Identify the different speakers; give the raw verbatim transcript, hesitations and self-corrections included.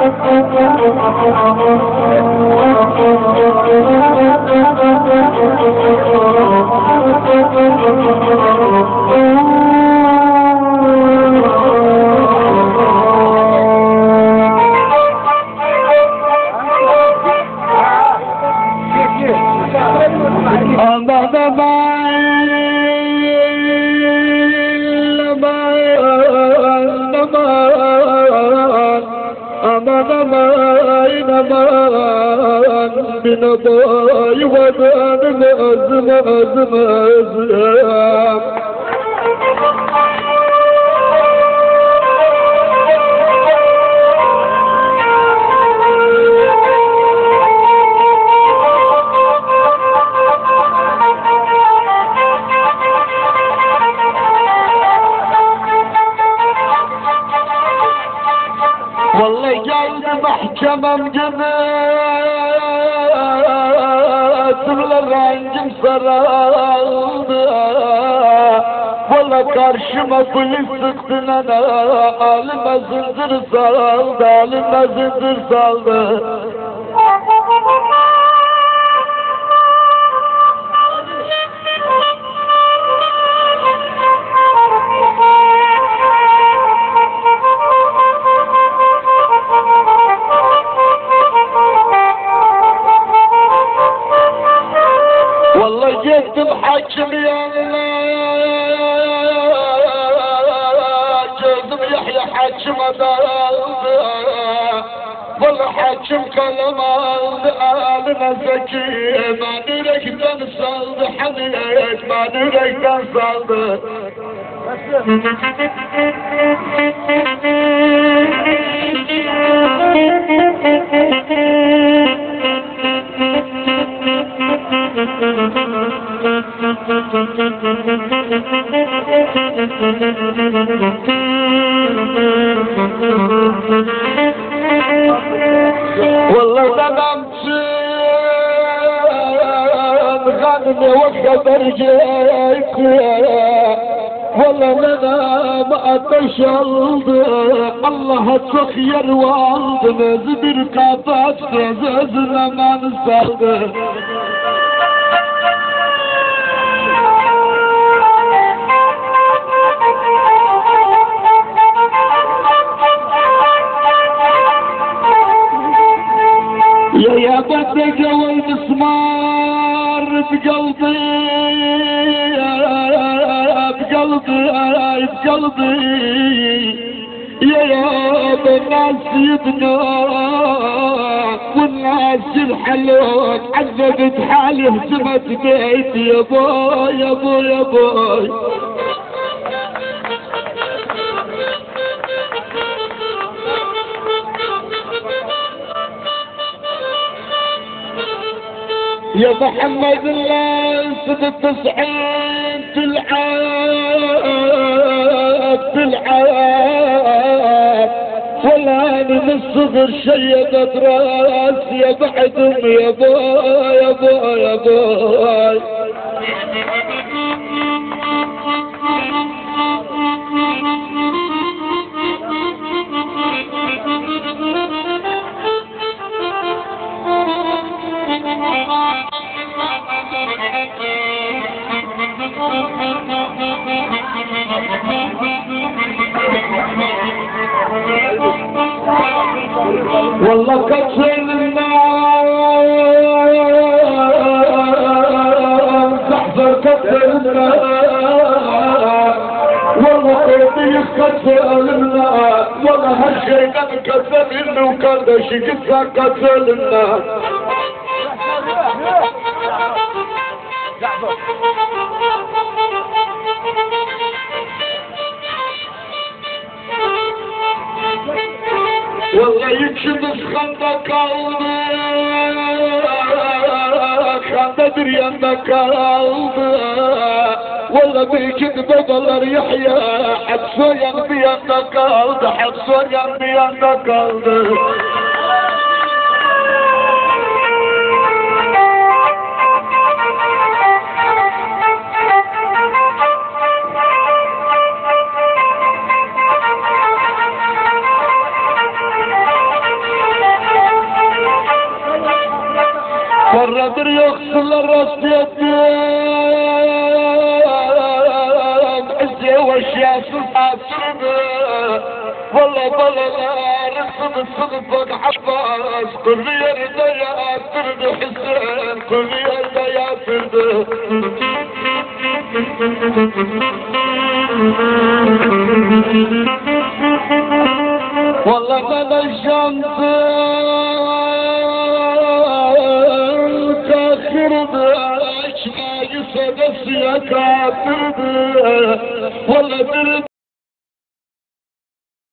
Speaker 1: بنباي ودان مأزم أزم أزم والله جاي محكمة مجنن الرنجم sarıldı. Valla karşıma polis sıktın ana, alime zincir saldı, alime zincir saldı. والله جيت محكم يا الله جيت يحيى حاكم والله حاكم كلام آلنا زكي ما نريك تنصل حنيك ما نريك تنصل والله تنامتين غنمي وقدر جيك والله لنا ما اتشلد الله تخير والد زبر كافات زازنا ما نسالد يا يا بدك والمسمار بقلبي بقلبي بقلبي يا يا بالناس يبنى والناس الحلوة عذبت حالي هزمت بيتي يا باي يا باي يا باي يا محمد الله سد التسعين تلعب تلعب ولا انا من الصغر شيبت راسي يا بعدهم يا باي يا باي يا باي والله كثر الناس تحضر كثر الناس والله قلبي كثر الناس والله هالشي كان كثر منه وكان ده شي كثر الناس والله يكشف خندق قلبي خندق ريانك قلبي والله بيكذب ضلر يحيى حبسه ينبي عندك قلبي حبسه ينبي عندك قلبي mıdır yoksullar rast izze ve şiyasız hatırdı. Valla balalar sıdı sıdı bak Abbas, kulli yerde yatırdı Hüseyin, kulli yerde yatırdı. Valla bana şansı kakırdı, açmayı sedesiye katırdı. Valla bir